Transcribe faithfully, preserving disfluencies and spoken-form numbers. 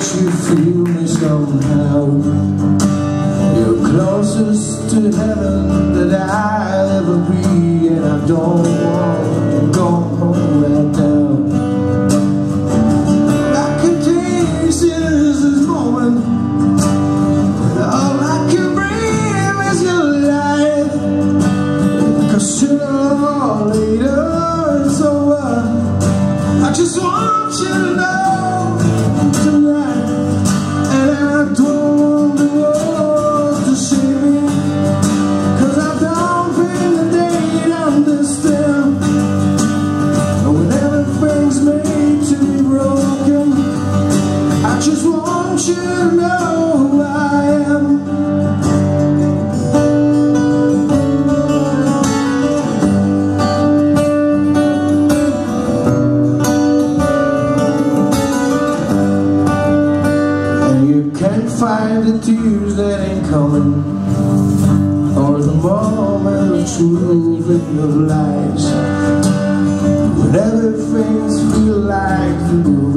makes you feel me somehow. You're closest to heaven that I'll ever be, and I don't want to go home right now. I can taste this moment, and all I can breathe is your life. 'Cause sooner or later it's over. I just want you to know tonight, and I don't want the world to see me, 'cause I don't think that they'd understand. When everything's made to be broken, I just want you to know who I am. Can't find the tears that ain't coming, or the moment of truth in your lies. When everything feels like the